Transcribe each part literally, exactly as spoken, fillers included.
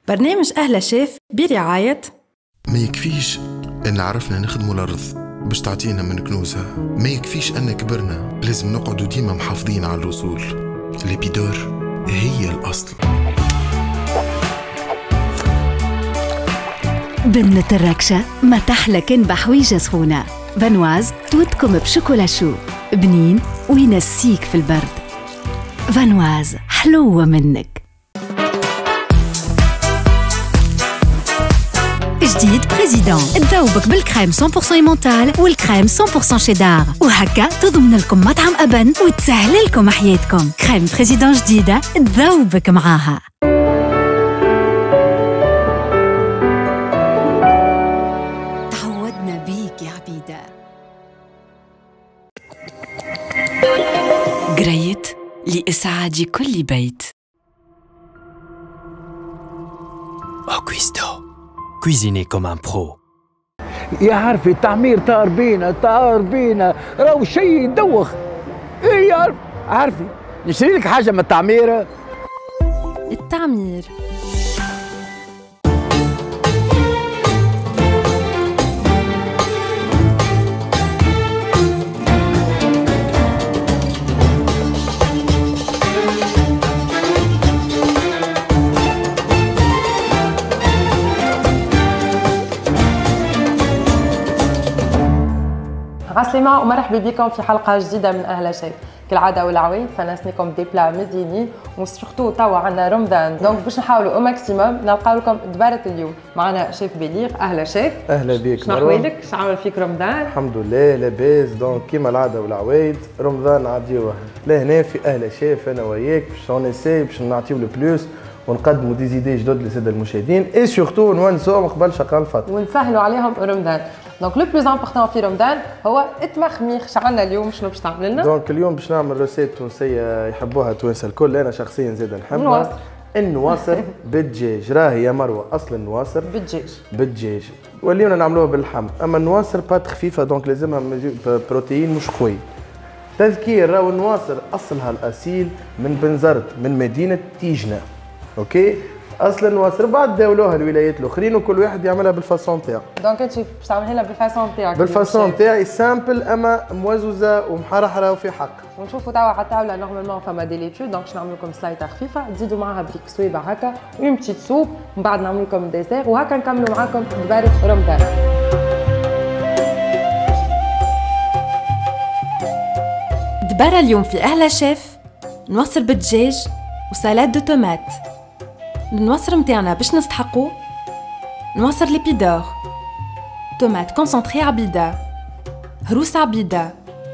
برنامج أهلا شيف برعاية ما يكفيش أن عرفنا نخدموا الأرض باش تعطينا من كنوزها، ما يكفيش أن كبرنا لازم نقعدوا ديما محافظين على الوصول. ليبيدور هي الأصل. بنة الركشة ما تحلى كان بحويجة سخونة. فانواز توتكم بشوكولا شو بنين وينسيك في البرد. فانواز حلوة منك. جديد بريزيدون تذوبك بالكريم مية بالمية ايمونتال والكريم مية بالمية شيدار، وهكا تضمن لكم مطعم أبن وتسهل لكم حياتكم. كريم بريزيدون جديدة تذوبك معاها. تعودنا بيك يا عبيدة. جريت لإسعاد كل بيت. Augusto, cuisiner comme un pro. يا عارفي التعمير طار بينا طار بينا راهو شيء يدوخ. ايه يا عارفي نشتري لك حاجه من التعمير. التعمير عسلامة ومرحبا بكم في حلقة جديدة من أهلا شيف. كالعادة والعويد فنسنيكم دي بلا مزيانين وسورتو توا عندنا رمضان، دونك باش نحاولوا او ماكسيموم نلقاو لكم دبارة اليوم. معنا شيف بليغ. أهلا شيف. أهلا بك. شنو أحوالك؟ شنو عمل فيك رمضان؟ الحمد لله لاباس. دونك كيما العادة والعوايد رمضان عديوه لهنا في أهلا شيف أنا وياك باش نساي باش نعطيو البلوس ونقدموا دي زيدي جدد للساده المشاهدين اي سورتو نونسوهم قبل شقان الفطر ونسهلوا عليهم رمضان. دونك لو بلوز امبورطون في رمضان هو التمخميخ. شعلنا اليوم شنو باش تعمل لنا؟ دونك اليوم باش نعمل روسيت تونسيه يحبوها التوانسه الكل، انا شخصيا زاد نحبها. النواصر النواصر بالدجاج. راهي يا مروه اصل النواصر بالدجاج بالدجاج ولينا نعملوها باللحم، اما النواصر بات خفيفه دونك لازمها بروتين مش قوي. تذكير راهو النواصر اصلها الاصيل من بنزرت من مدينه تيجنه. اوكي اصلا النواصر بعد داولوها الولايات الاخرين وكل واحد يعملها بالفاسون تاعو. دونك انت باش تعملها لها بالفاسون تاعك. بالفاسون تاعي سامبل اما موزوزه ومحرحره وفي حق. ونشوفوا توا على الطاوله نورمالمون فما دي ليتو، دونك باش نعمل لكم سلايطه خفيفه تزيدوا معاها بريك سويبه هكا اون بتيت سوب، ومن بعد نعمل لكم ديسير وهكا نكملوا معاكم دبارة رمضان. دبارة اليوم في أهلا شيف نواصر بالدجاج وسالاد دو تومات. النواصر متاعنا باش نستحقو نواصر ليبيدور، تومات كونسونطري عبيدة، هروس عبيدة،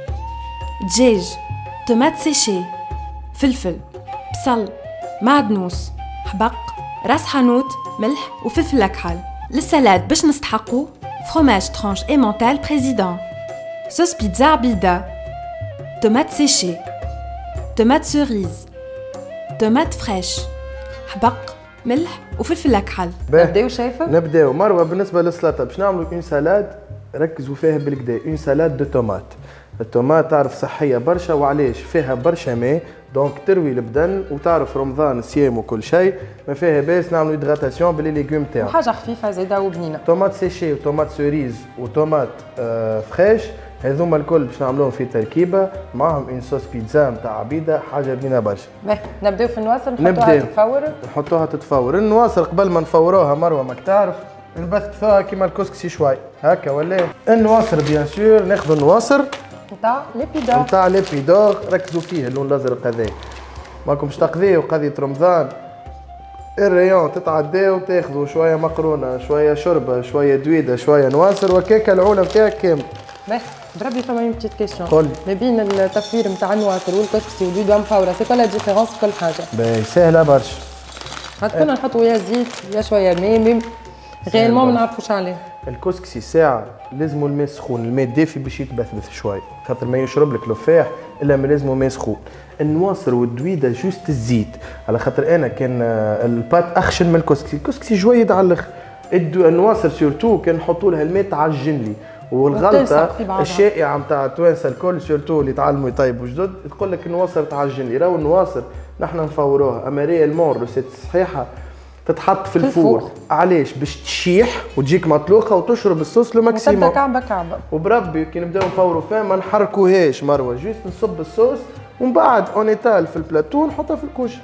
دجاج، تومات سيشي، فلفل، بصل، معدنوس، حبق، راس حانوت، ملح وفلفل أكحل. للسلاد باش نستحقو فروماج ترانش ايمونتال بريزيدون، صوص بيتزا عبيدة، تومات سيشي، تومات سوريز، تومات فريش، حبق، ملح وفلفل أكحل. نبداو شايفه؟ نبداو مروه. بالنسبه للسلطه باش نعملوا اون سالاد ركزوا فيها بالكدا، اون سالاد دو تومات. التومات تعرف صحيه برشا وعلاش فيها برشا ماء، دونك تروي البدن وتعرف رمضان صيام وكل شيء ما فيها باس نعملوا هيدراتاسيون باللي ليغوم تاعو. وحاجه خفيفه زاده وبنينه. تومات سيشي وتومات سوريز وتومات آه فريش هذوما الكل باش نعملوهم في تركيبه معاهم اون صوص بيتزا نتاع عبيده حاجه بنينه برشا. باهي نبداو في النواصر نحطوها تتفور. نحطوها تتفور. النواصر قبل ما نفوروها مروه ماك تعرف نبثثوها كيما الكسكسي شوي هكا ولا. النواصر بيان سور ناخذوا النواصر نتاع ليبيدور نتاع ليبيدور ركزوا فيه اللون الازرق هذا ماكمش تقضيو قضيه رمضان. الريون تتعداو تاخذوا شويه مقرونه شويه شوربه شويه دويده شويه نواصر وكيكه العونه نتاعك كامل. باهي بربي فما اون بتيت كيسيون. قولي ما بين التفوير نتاع النواصر والكسكسي والدويدة مفوره سي كو لا ديفيرونس في كل حاجه؟ باهي سهله برشا. هتكون نحطوا يا زيت يا شويه ماء ميم غيرمون ما نعرفوش عليه. الكسكسي ساعه لازموا الماء سخون، الماء دافي باش يتبثبث شوي خاطر ما يشرب لك لفاح الا ما لازموا ماء سخون. النواصر والدويده جوست الزيت على خاطر انا كان البات اخشن من الكسكسي، الكسكسي جويد على الاخر. النواصر سورتو كان نحطوا لها الماء تعجن لي. والغلطه الشائعه نتاع التوانسه الكل سورتو اللي تعلموا يطيبوا جدد تقول لك النواصر تعجن لي. راهو النواصر نحن نفوروها اما ريالمون روسيت صحيحه تتحط في الفور. الفور علاش؟ باش تشيح وتجيك مطلوقه وتشرب الصوص لو ماكسيموم. تبدا كعبه كعبه. وبربي كي نبداو نفوروا فيها ما نحركوهاش مروه، جوست نصب الصوص ومن بعد اون ايتال في البلاتو نحطها في الكوش.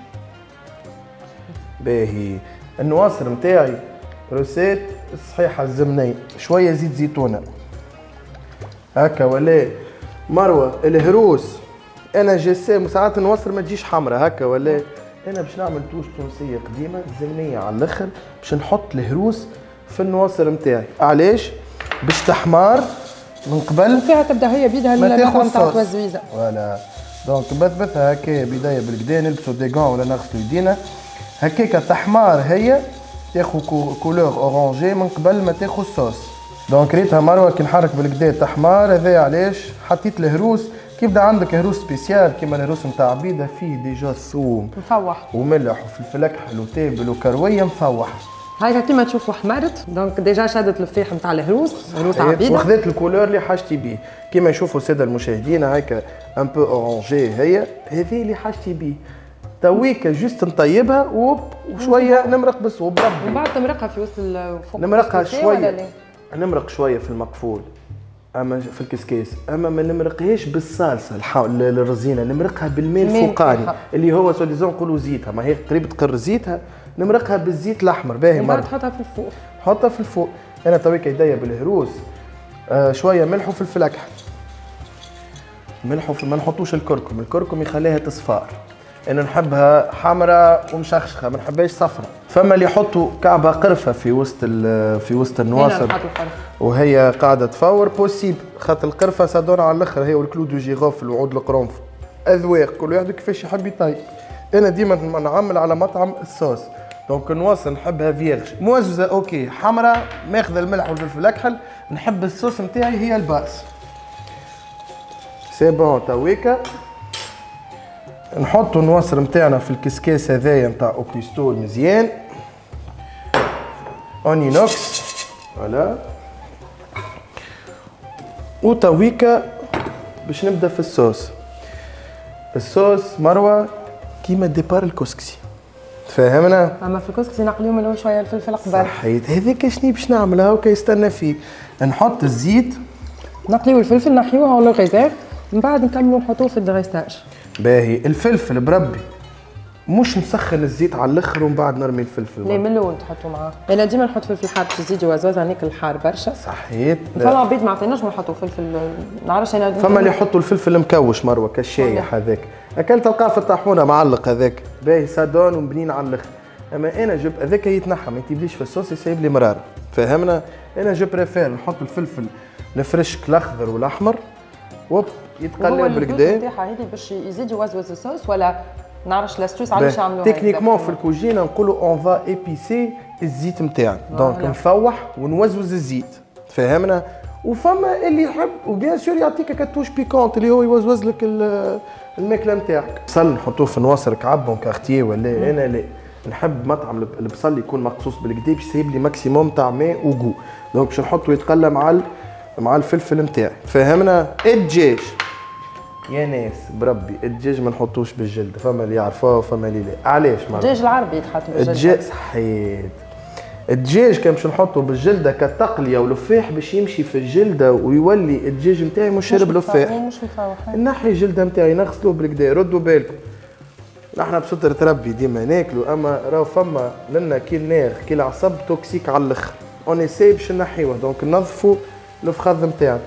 باهي النواصر نتاعي روسيت صحيحه الزمنيه، شويه زيت زيتونه هكا ولا مروه. الهروس انا جسام ساعات النواصر ما تجيش حمراء هكا ولا انا باش نعمل توش تونسيه قديمه زمنيه على الاخر، باش نحط الهروس في النواصر نتاعي. علاش؟ باش تحمار من قبل فيها تبدا هي بيدها اللي نتاع التوزويزه. فوالا دونك بثبثها هكا بدايه بالكدا، نلبسوا دي غون ولا نغسلوا يدينا هكاك تحمار، هي تاخذ كولور اورانجي من قبل ما تاخذ الصوص. دونك ريتها مروه كي نحرك بالكدا تحمار. هذا علاش حطيت الهروس. كي يبدا عندك هروس سبيسيال كيما الهروس نتاع عبيده فيه ديجا ثوم مفوح وملح وفلفل اكحل وتابل وكرويه مفوح. هاي كيما تشوفوا حمرت، دونك ديجا شادت الفيح نتاع الهروس، هروس عبيده وخذت الكولور اللي حاجتي بيه. كيما يشوفوا الساده المشاهدين هكا ان بو اورانجي، هي هذه اللي حاجتي بيه. تويكا جوست نطيبها وب وشويه نمرق بس وبربي. ومن بعد تمرقها في وسط الفوق نمرقها شويه، نمرق شويه في المقفول اما في الكسكاس، اما ما نمرقهاش بالصلصه الرزينه، نمرقها بالماء الفوقاني اللي هو سو ديزون نقولوا زيتها، ما هي قريب تقر زيتها، نمرقها بالزيت الاحمر. باهي مرة تحطها في الفوق. حطها في الفوق. انا تويكا يديا بالهروس آه شويه ملح وفلفل اكحل. ملح وفلفل، ما نحطوش الكركم، الكركم يخليها تصفار. انا نحبها حمراء ومشخشخه، ما نحبهاش صفراء. فما اللي يحطوا كعبه قرفه في وسط في وسط النواصر وهي قاعده تفور بوسيب، خاطر القرفه صادونا على الاخر، هي والكلو دو جيغوفل وعود القرنفل. اذواق كل واحد كيفاش يحب يطيب. انا ديما نعمل على مطعم الصوص، دونك النواصر نحبها فيرج موززه اوكي، حمراء ماخذ الملح والفلفل الاكحل. نحب الصوص نتاعي هي الباس. سي بون تويكا نحطوا النواصر نتاعنا في الكسكاس هذايا نتاع اوكليستول مزيان اونينوكس فوالا. وتويكا باش نبدا في الصوص. الصوص مروه كيما ديبار الكسكسي، فاهمنا؟ اما في الكسكسي نقليو من شويه الفلفل قبل. صحيت. هذاك شني باش نعملها وكا يستنى فيه. نحط الزيت، نقليو الفلفل نحيوه على الغزاف، من بعد نكملوا نحطوه في الدغيستاج. باهي الفلفل بربي مش نسخن الزيت على الاخر ومن بعد نرمي الفلفل. لا من الاول تحطوا معاه. انا ديما نحط فلفل حار باش يزيد وزوز هنيك الحار برشا. صحيت. فما عبيد ما عطيناش نحطوا فلفل، ما نعرفش انا. فما اللي يحطوا الفلفل المكوش مروه كالشايح هذاك، اكلت تلقاه في الطاحونه معلق هذاك باهي سادون ومبنين على الاخر. اما انا جب هذاك يتنحى ما يطيبليش في الصوص، يسيب لي مراره، فاهمنا؟ انا جو بريفير نحط الفلفل الفريشك الاخضر والاحمر وب يتقلب بالكدا. هو نتاعها هذه باش يزيد يوزوز الصوص ولا نعرفش لاستوس علاش يعملوها؟ تكنيكمون في الكوجينه نقولوا اون فا ايبيسي الزيت نتاعنا، دونك نفوح ونوزوز الزيت، فاهمنا؟ وفما اللي يحب وبيان سور يعطيك كاتوش بيكونت اللي هو يوزوز لك الماكله نتاعك. بصل نحطوه في نواصر كعبون كارتيه ولا انا لا نحب مطعم البصل يكون مقصوص بالكدا باش يسيب لي ماكسيموم تاع ماء وغو، دونك باش نحطو يتقلى مع مع الفلفل نتاعي، فاهمنا؟ الدجاج يا ناس بربي الدجاج ما نحطوش بالجلد، فما اللي يعرفوه وفما اللي لا. علاش؟ الدجاج العربي يتحط بالجلد. الدجاج صحيت. الدجاج كان باش نحطه بالجلده كتقليه ولفاح باش يمشي في الجلده ويولي الدجاج نتاعي مش شارب لفاح. مش مفوح. نحي الجلده نتاعي نغسلوه بالكدا. ردوا بالكم نحنا بستر ربي ديما ناكلوا، اما راهو فما لنا كي الناغ كي العصب توكسيك على الاخر، اون اساي باش نحيوه، دونك نظفوا الفخذ نتاعنا.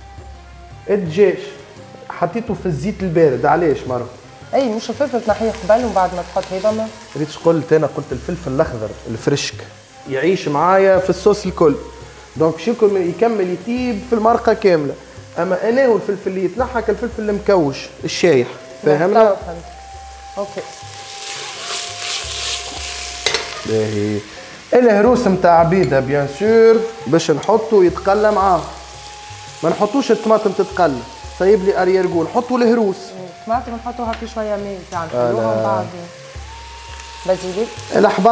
الدجاج حطيته في الزيت البارد، علاش مرة؟ اي مش الفلفل تنحيه قبل ومن بعد ما تحط هذا ما ريتش قلت انا قلت الفلفل الاخضر الفريشك يعيش معايا في الصوص الكل، دونك باش يكمل يطيب في المرقه كامله، اما انا والفلفل اللي يتنحى كالفلفل المكوش الشايح، فاهمنا؟ اوكي. باهي الهروس نتاع عبيده بيان سور باش نحطو يتقلى معاه، ما نحطوش الطماطم تتقلى، صايب لي اريير جول، نحطوا الهروس. الطماطم نحطوها في شويه ماء تاع نخلوها من بعد بازيليك. الحبق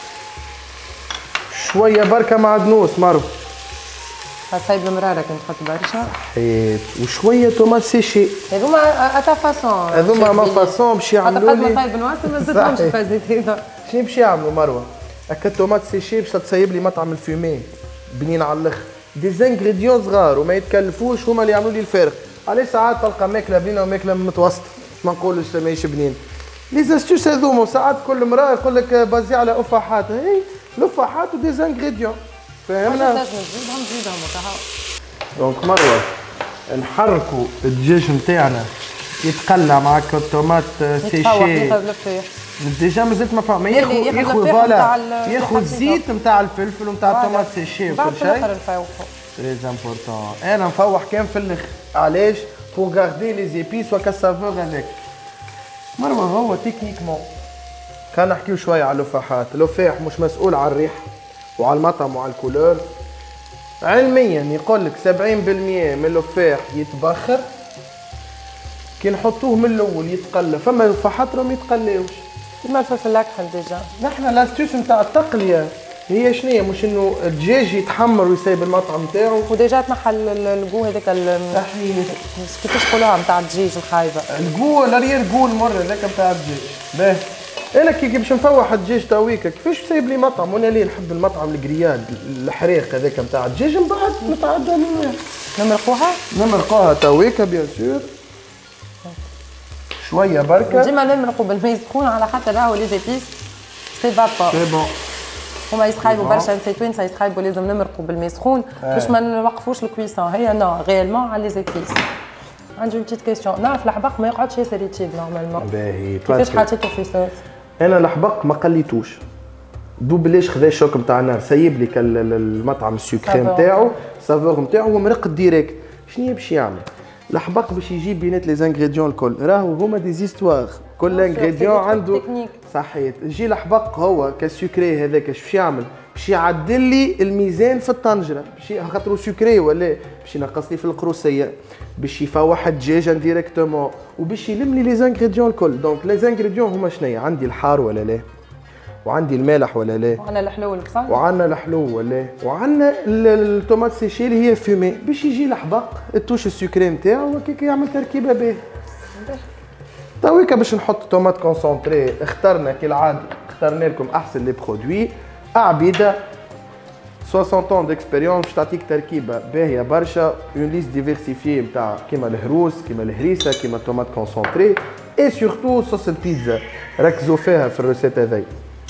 شويه بركه معدنوس مرو. صايب المراره كنت تحط برشا. صحيت. وشويه تومات سيشي. هذوما اتا فاسون. هذوما ما فاسون باش يعملوا لي. قد ما طيب نواصل ما زدتهمش فازت هذا. شنو باش يعملوا مروه؟ هكا الطوماط سيشي باش تسيب لي مطعم الفيمي بنين على الاخر. دي زانغريديون صغار وما يتكلفوش هما اللي يعملوا لي الفارق. عليه ساعات تلقى ماكله بنينه وماكله متوسطه ما نقولش ماهيش بنين. لي زاستوس هذوما ساعات كل مراه يقول لك بازي على افاحات، هي الافاحات ودي زانغريديون فهمنا. تنجم تزيدهم تزيدهم وكا. دونك مروه نحركوا الدجاج نتاعنا يتقلع مع الطوماط سيشي. ياخذ الفيح. ديجا مازلت ما فهم ياخذ ياخذ فوالا ياخذ الزيت نتاع الفلفل ونتاع الطوماط سيشي وكل شيء. بعد نفوحوا. تري امبورطون. انا نفوح كان في الاخر. علاش؟ بور غاردي لي زيبيس وكا سافور هذاك. مروه هو تكنيكمون. خلينا نحكيو شويه على اللفاحات، اللفاح مش مسؤول على الريح وعلى المطعم وعلى الكولور. علميا يقول لك سبعين بالمية من اللفاح يتبخر كي نحطوه من الاول يتقلى، فما لفاحات راهم يتقلاوش. كيما الفلفل الاكحل ديجا. نحنا لاستوس نتاع التقليه هي شنيا؟ مش انه الدجاج يتحمر ويسيب المطعم نتاعو وديجا تنحى الجو هذاك صحيح. كيفاش نقولوها نتاع الدجاج الخايبه. الجو الاريير جو المر هذاك نتاع الدجاج. باهي انا كي باش نفوح الدجاج تاويكا كيفاش سايب لي مطعم وانا ليه نحب المطعم الجرياد الحريق هذاك نتاع الدجاج من بعد نتعدى منه. نمرقوها؟ نمرقوها تاويكا بيان سور شويه بركه. ديما نمرقوا بالماء سخون على خاطر راهو لي زيبيس سي فابور. سي بون. هما يسخايبوا برشا نسيتوين يسخايبوا لازم نمرقوا بالماء سخون باش ما نوقفوش الكويسون. هي نو ريالمون على لي زيبيس. عندي اون بتيت كيستيون، نعرف الحبق ما يقعدش ياسر يطيب نورمالمون. باهي كيفاش حطيتو في صوص؟ انا الحبق ما قليتوش دوبلاش خذا الشوك نتاع النار سيب لك المطعم السكري نتاعو سافور نتاعو ومرق ديريكت. شنو باش يعمل؟ الحبق باش يجيب بينات لي زانغريديون الكل راهو هما دي زيستوار كل انغريديون عنده صحيت. يجي الحبق هو كسكري هذاك باش يعمل؟ باش يعدل لي الميزان في الطنجره باش خاطرو سكري ولا باش ينقص لي في القروسيه باش يفوح الدجاج ديريكتومون وباش يلم لي لي زانغريديون الكل. دونك لي زانغريديون هما شنيا؟ عندي الحار ولا لا؟ وعندي المالح ولا لا؟ وعندنا الحلو والبصل وعندنا الحلو ولا وعندنا الطوماط سيشي اللي هي فيمي باش يجي الحبق التوش السكري نتاعو وكيك يعمل تركيبه باهيه. تويكا باش نحط طوماط كونسونطري اخترنا كالعاده اخترنا لكم احسن لي برودوي عبيده ستين طون ديكسبيريونس باش تعطيك تركيبه باهيه برشا اون ليست ديفيرسيفي نتاع كيما الهروس كيما الهريسه كيما الطوماط كونسونطري اي سورتو صوص البيتزا ركزوا فيها في الروسيت هذي.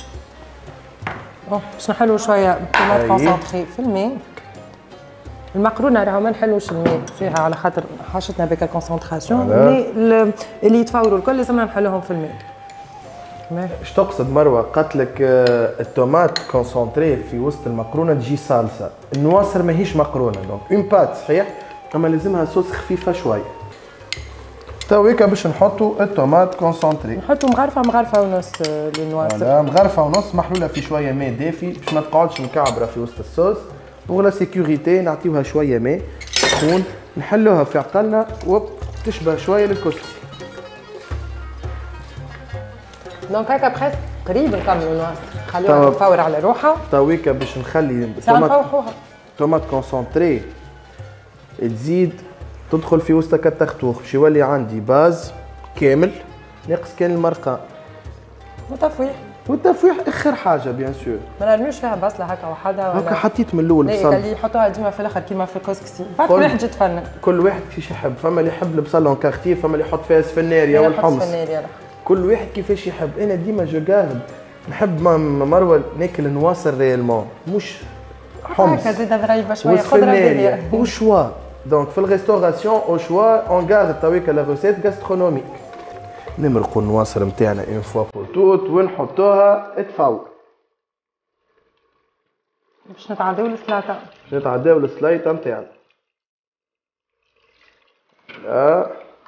بون باش نحلو شويه الطوماط كونسونطري في الماء. المقرونه راهو ما نحلوش الماء فيها على خاطر حاجتنا بك كونسونطراسيون مي اللي يتفاوروا الكل لازمنا نحلوهم في الماء. اش تقصد مروه؟ قالت لك الطوماط كونسونطري في وسط المقرونه تجي صالصه، النواصر ماهيش مقرونه دونك اون بات صحيح اما لازمها صوص خفيفه شويه. تويكا باش نحطوا الطوماط كونسونطري نحطوا مغرفه مغرفه ونص للنواصر. لا مغرفه ونص محلوله في شويه ماء دافي باش ما تقعدش مكعبره في وسط الصوص. بوغ لا سيكوريتي نعطيوها شويه ماء سخون نحلوها في عقلنا وب تشبه شويه للكسكسي. دونك هكا بخيت قريب نكملوا النواصر خليوها تفور على روحها. تويكا باش نخلي نفوحوها طوماط كونسونطري تزيد تدخل في وسط التختوخ باش يولي عندي باز كامل ناقص كان المرقه وتفويح. والتفويح اخر حاجه بيان سور. ما نرميوش فيها بصله هكا وحدها ولا هكا حطيت من الاول بصل. لا اللي يحطوها ديما في الاخر كيما في الكسكسي بعد كل واحد يتفنن. كل واحد كيفاش يحب، فما اللي يحب البصل اون كارتيه فما اللي يحط فيها سفناريا والحمص. كل واحد كيفاش يحب. انا ديما جو جارد نحب مروه ناكل نواصر ريالمون مش حمص هكا زيد ضريبه شويه خضره باهيه وشوا. دونك في الريستوراسيون او شوا اون غارد تويكا لا روسيت غاسترونوميك. نمرقوا النواصر نتاعنا اون فوا بور توت ونحطوها تفور. باش نتعداو السلاطه. باش نتعداو السلايطه نتاعنا. لا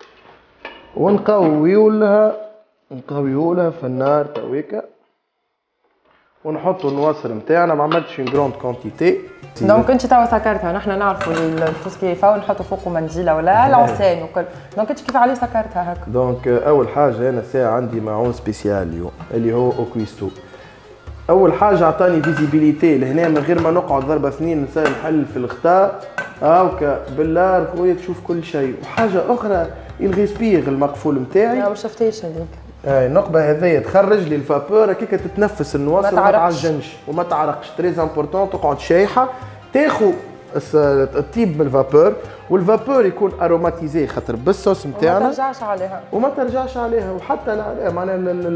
ونقويو لها نقويو لها في النار تويكا ونحطوا النواصر نتاعنا. ما عملتش اون غروند كونتيتي. دونك انت توا سكرتها نحن نعرفوا الكسكي فاو نحطوا فوقه منجيله ولا لونسين وكل. دونك انت كيف عليه سكرتها هكا؟ دونك اول حاجه انا ساعه عندي معون سبيسيال اليوم اللي هو او كويستو. اول حاجه عطاني فيزيبيليتي لهنا من غير ما نقعد ضربه سنين نحل في الخطا هاكا باللار خويا تشوف كل شيء. وحاجه اخرى الغيسبيغ المقفول نتاعي لا ما شفتيش هذيك اي النقبه هذيا تخرج لي الفابور هكاك تتنفس النواصر وما تعجنش وما تعرقش تريز امبورتون تقعد شايحه تاخذ الطيب من الفابور والفابور يكون اروماتيزي خاطر بالصوص نتاعنا وما ترجعش عليها وما ترجعش عليها وحتى معناها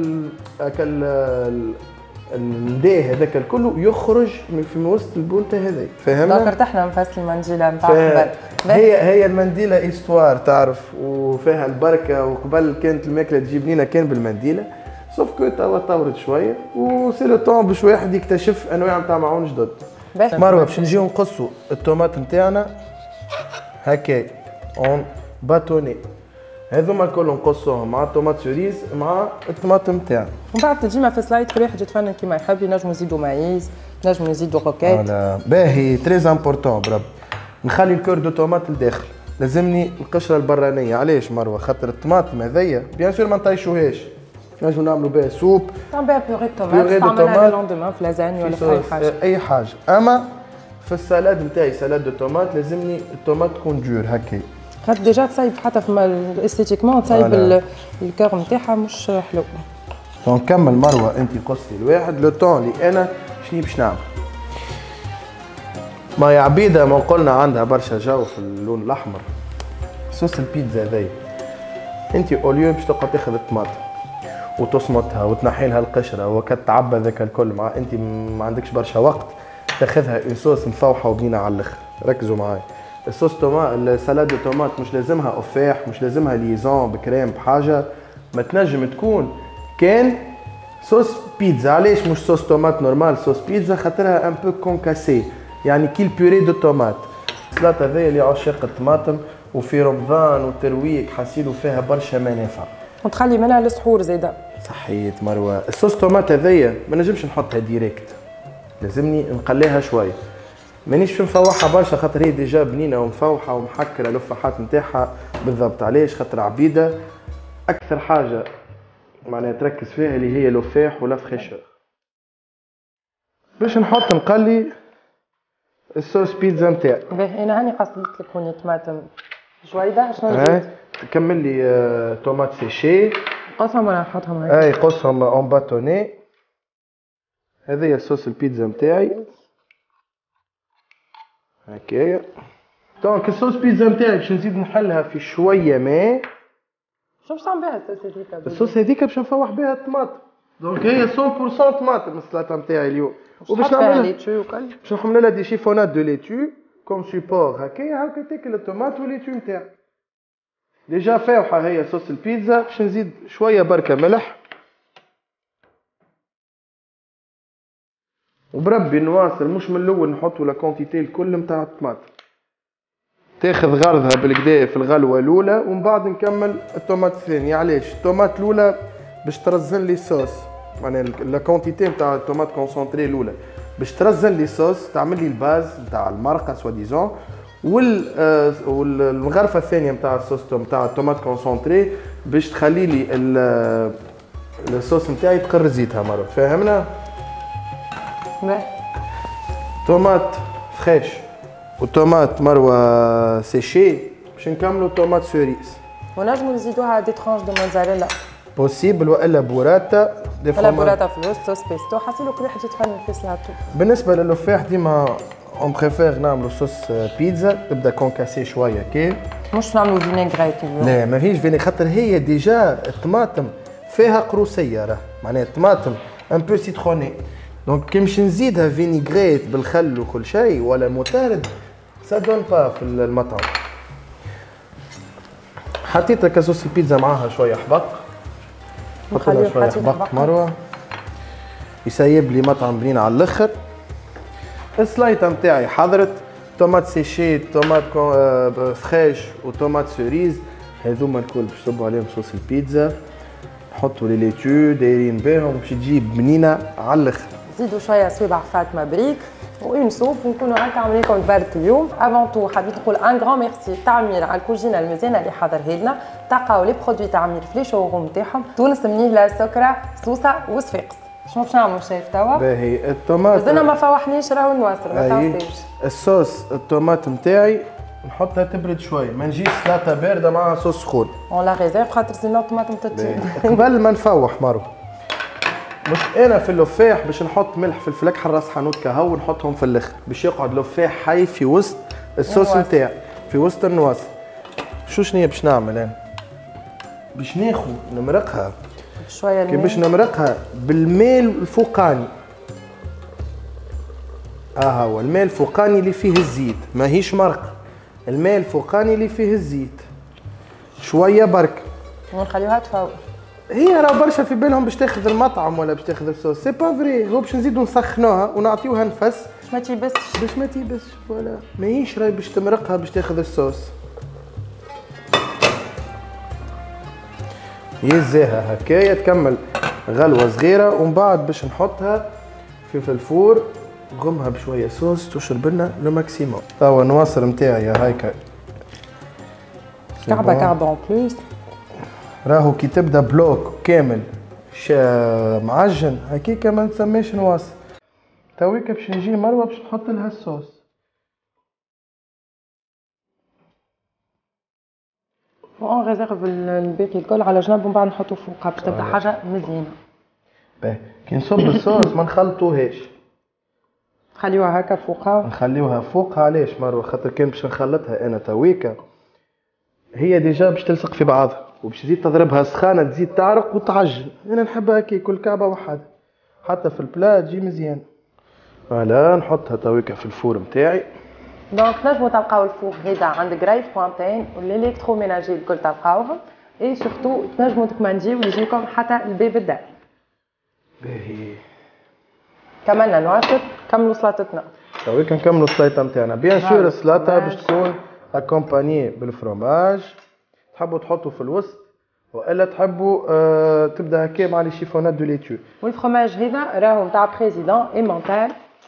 النداء هذاك الكل يخرج من وسط البولته هذيك فهمنا؟ دونك ارتحنا نفس المنديله نتاع قبل هي هي المنديله استوار تعرف وفيها البركه وقبل كانت الماكله تجي بنينه كان بالمنديله سوف كو توا طورت شويه وسي لو طون باش واحد يكتشف انواع نتاع معون جدد. مروه باش نجيو نقصوا الطوماط نتاعنا هكا اون باتوني هذوما الكل نقصوهم مع الطوماط سوريز مع الطماطم نتاعنا. ومن بعد ديما في سلايد كل واحد يتفنن كيما يحب ينجموا يزيدوا معيز ينجموا يزيدوا روكيت. فوالا باهي تريز امبورتون برب نخلي الكور دو طوماط لداخل لازمني القشره البرانيه علاش مروه خاطر الطماطم هذيا بيان سور ما نطيشوهاش نجموا نعملوا بها سوب تعمل بها بيغي طوماط تعملها لوندومان في لازاني ولا في اي حاجه اي حاجه اما في السلاد نتاعي سلاد دو طوماط لازمني الطوماط تكون دور هكا خاطر ديجا تصايب حتى في استيتيكمون تصايب الكور نتاعها مش حلو. دونك نكمل مروه انت قصتي الواحد لو طون اللي انا شنو باش نعمل ما يا عبيده ما قلنا عندها برشا جو في اللون الاحمر صوص البيتزا هذايا انت اوليو باش تبقى تاخذ الطماطم وتصمتها وتنحي لها القشره وكتعبى ذاك الكل مع انت ما عندكش برشا وقت تاخذها اون صوص مفوحه وبنينه على الاخر. ركزوا معايا الصوص تومات السلاد دو طوماط مش لازمها اوفاح مش لازمها ليزون بكريم بحاجه ما تنجم تكون كان صوص بيتزا. علاش مش صوص طوماط نورمال صوص بيتزا خاطرها ان بو كونكاسي يعني كي البيوري دو طوماط. السلطه هذيا اللي عشاق الطماطم وفي رمضان وترويق حاسيلو فيها برشا منافع وتخلي منها للسحور زيدا. صحيت مروه الصوص طوماط هذيا ما نجمش نحطها ديريكت لازمني نقليها شويه مانيش في مفوحها برشا خاطر هي ديجا بنينه ومفوحه ومحكره اللفاحات نتاعها بالضبط. علاش خاطر عبيده اكثر حاجه معناها تركز فيها اللي هي لفاح ولا فخيشر باش نحط نقلي الصوص بيتزا نتاعي. باهي انا هاني قصيت لك هوني طماطم جويده شنو نزيد؟ كمل لي طوماط سيشي قصهم ولا نحطهم هكا؟ اي قصهم اون باتوني. هذايا الصوص البيتزا نتاعي هكايا. دونك الصوص بيتزا نتاعي باش نزيد نحلها في شويه ماء. شو باش تعمل بها الصوص هذيك؟ الصوص هذيك باش نفوح بها الطماطم. دونك هي مية بالمية طماطم السلطه نتاعي اليوم. وباش نعملها ليتو وكل باش نحمل لها دي شيفونات دو ليتو كوم سيبور هكايا هاكا تاكل الطماط والليتو نتاعك. ديجا فاوحه هي صوص البيتزا باش نزيد شويه بركه ملح وبربي نواصل مش من الاول نحطوا لا كونتيتي الكل نتاع الطماطم تاخذ غرضها بالكدا في الغلوه الاولى ومن بعد نكمل الطوماط الثانيه. علاش الطوماط الاولى باش ترزن لي الصوص معناها لا كونتيتي نتاع الطوماط كونسونطري الاولى باش ترزن لي الصوص تعمل لي الباز نتاع المرقه سوا ديزون وال والغرفه الثانيه نتاع الصوص نتاع الطوماط كونسونطري باش تخلي لي الصوص نتاعي تقر زيتها مره. فاهمنا؟ طوماط فريش وطوماط مروه سيشي باش نكملوا طوماط سوريس ونجموا نزيدوها دي ترانش دو موزاريلا بوسيبل والا بوراتا دي ولا بوراتا في الوسط صوص بيستو حاسيلو كل واحد يتفنن في سلطته. بالنسبه للفاح ديما اون بريفير نعملوا صوص بيتزا تبدا كونكاسي شويه كي مش نعملوا فينيغريت. لا ماهيش فيني خاطر هي ديجا الطماطم فيها قروسيه راه معناها الطماطم ان بو سيتروني دونك كي باش نزيدها فينيغريت بالخل وكل شيء ولا متارد سا دون با في المطعم. حطيت كاسوس البيتزا معاها شويه حبق نخليها شويه حبق مروه يسيب لي مطعم بنين على الاخر. السلايطه نتاعي حضرت طوماط سيشي طوماط فريش وطوماط سوريز هذوما الكل باش تصبوا عليهم صوص البيتزا نحطوا لي ليتو دايرين بهم باش تجيب بنينه على الاخر. زيدوا شويه صوابع فاطمه بريك وين سوب ونكونوا هكا عاملين لكم تبارك اليوم. افون تو حبيت نقول ان غران ميرسي تعمير على الكوجينه المزيانه اللي حضرها لنا. تلقاو لي برودوي تعمير في لي شوروم نتاعهم تونس منيهله سكره سوسه وصفاقس. شنو باش نعملوا شايف توا؟ باهي الطوماط مازلنا ما فوحنيش راهو نواصل ما تعصيش. الصوص الطوماط نتاعي نحطها تبرد شويه، ما نجيش سلطه بارده معها صوص سخون. اون لا ريزيرف خاطر سينو الطماطم تطيب. قبل ما نفوح مروه، مش انا في اللفاح باش نحط ملح فلفل اكحل راس حانوت كهو ونحطهم في الاخر باش يقعد لفاح حي في وسط الصوص نتاعي، في وسط النواصي. شو شنيا باش نعمل انا؟ باش ناخذ نمرقها شويه الماء، كي باش نمرقها بالماء الفوقاني. اه هو الماء الفوقاني اللي فيه الزيت، ماهيش مرقه، الماء الفوقاني اللي فيه الزيت شويه برك ونخليوها تفوق. هي راه برشا في بالهم باش تاخذ المطعم ولا باش تاخذ الصوص، سي با فري، هو باش نزيدو نسخنوها ونعطيوها نفس باش ما تيبسش، باش ما تيبسش. فوالا ماهيش راهي باش تمرقها باش تاخذ الصوص. يزاها هكايا تكمل غلوه صغيره ومن بعد باش نحطها في في الفور نغمها بشويه صوص تشرب لنا لو ماكسيموم. توا النواصر نتاعي هايكا كعبه كعبه اون بلوس. راهو كي تبدا بلوك كامل شا معجن هكيكا ما نسميش نواصر. تويكا باش نجي مروه باش نحط لها الصوص. اون ريزيرف الباقي الكل على جنب ومن بعد نحطو فوقها باش تبدا حاجه مزيانه. باهي كي نصب الصوص ما نخلطوهاش، نخليوها هكا فوقها. نخليوها فوقها علاش مروه؟ خاطر كان باش نخلطها انا تويكا هي ديجا باش تلصق في بعضها وباش تزيد تضربها سخانه تزيد تعرق وتعجن. انا نحبها كي كل كعبه وحده حتى في البلا تجي مزيان. فوالا نحطها تويكا في الفور نتاعي. دونك تنجمو تلقاو الفور هذا عند غرايف بوانتين والالكترو ميناجي الكل تلقاوهم، اي سورتو تنجمو تكمانديو ويجيكم حتى الباب الدار. باهي كملنا نواصل، كملوا سلطتنا. تويكا نكملوا السلطه نتاعنا. بيان سور السلطه باش تكون اكومباني بالفرomاج، تحبوا تحطوا في الوسط والا تحبوا آه تبدا هكا مع لي شيفونات دو ليتو. والفرomاج هذا راهو نتاع بريزيدون اي مونتال،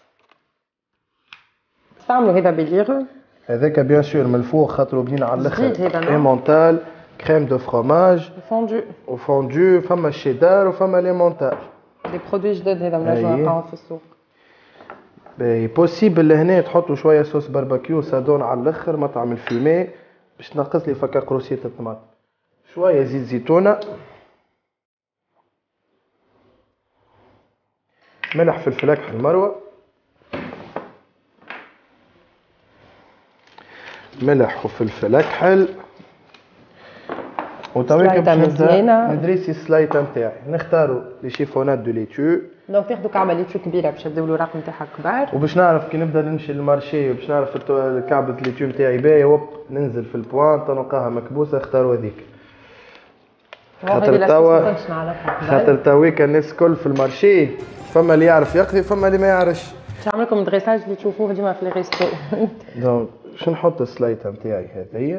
استعملوا هذا بليغو. هذاك بيان سور من الفوق خاطرو بنين على الاخر. اي مونتال كريم دو فروماج فوندو وفوندو، فما الشيدار وفما لي مونتال. دي برودوي جداد هذا منجمو نلقاوهم في السوق. باهي بوسيبل لهنا تحطوا شويه صوص باربيكيو سادون على الاخر مطعم الفيمي باش تنقص لي فكا قروسيه الطماطم. شويه زيت زيتونه، ملح فلفل اكحل مروه، ملح وفلفل اكحل، وتويكا باش نبدا ندريسي السلايطه نتاعي. نختاروا لي شيفونات دو ليتو. دونك تاخذوا كعبه ليتو كبيره باش يبداو الوراق نتاعها كبار. وباش نعرف كي نبدا نمشي للمارشي وباش نعرف كعبه ليتو نتاعي باهيه وب ننزل في البوان نلقاها مكبوسه اختاروا هذيك. خاطر توا خاطر تويكا الناس الكل في المارشي فما اللي يعرف يقضي فما اللي ما يعرفش. باش نعمل لكم دريساج اللي تشوفوه ديما في لي ريستو. دونك باش نحط السلايطه نتاعي هذيا.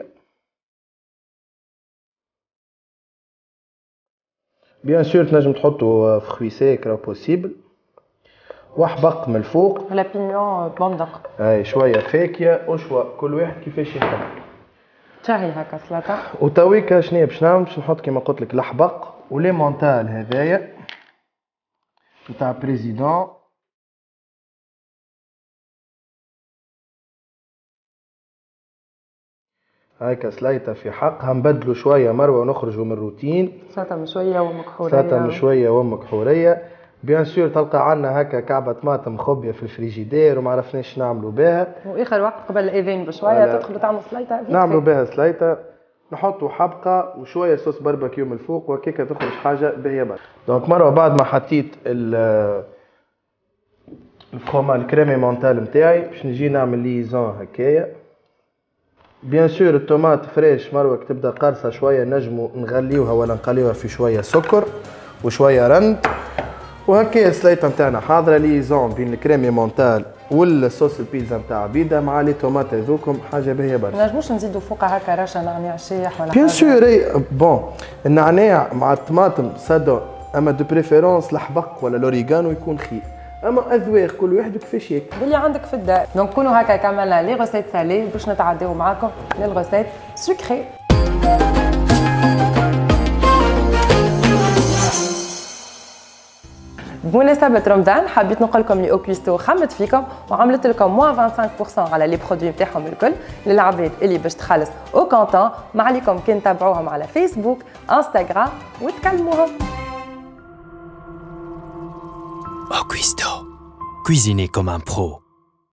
بيان سور تنجم تحطوا فخوي سيك راه بوسيبل، وحبق من الفوق ولا بينيون بندق. اي شويه فاكهه وشوا كل واحد كيفاش يحب. شاهي هكا سلطه. وتويكا شنيا باش نعمل؟ باش نحط كيما قلت لك الحبق ولي مونتال هذايا نتاع بريزيدون. هاكا سلايطه في حقها نبدلوا شويه مروه ونخرجوا من الروتين. سلطه مشويه ومكحوريه. سلطه مشويه ومكحوريه. بيان سور تلقى عندنا هكا كعبه طماطم خبيه في الفريجيدير وما عرفناش نعملوا بها. واخر وقت قبل الاذان بشويه تدخلوا تعملوا سلطه. نعملوا بها سلطه، نحطوا حبقه وشويه صوص باربيكيو من الفوق وهكاك تخرج حاجه باهيه برشا. دونك مروه بعد ما حطيت الفخوما الكريمي مونتال نتاعي باش نجي نعمل ليزون هكايا. بيان سور الطوماط فريش مروه تبدا قارصه شويه نجموا نغليوها ولا نقليوها في شويه سكر وشويه رند وهكايا السليطه نتاعنا حاضره. ليزون بين الكريمي مونتال والصوص البيتزا نتاع بيدا مع لي طوماط هذوكم حاجه باهيه برشا. ما نجموش نزيدوا فوقها هكا رشه نعناع شايح ولا حاجه؟ بيان سور اي بون النعناع مع الطماطم سادو، اما دو بريفيرونس الحبق ولا الاوريغانو يكون خير، اما اذواق كل واحد وكيفاش ياكل باللي عندك في الدار. دونك كونوا هكا كملنا لي غوسيت سالي باش نتعداو معاكم للغوسيت سكري. بمناسبة رمضان حبيت نقول لكم لي اوكيستو خمت فيكم وعملت لكم موان خمسة وعشرين بالمية على لي برودوي نتاعهم الكل للعباد اللي باش تخلص او كونتون. ما عليكم كان تابعوهم على فيسبوك انستغرام وتكلموهم. Oquisto. Cuisiner comme un pro.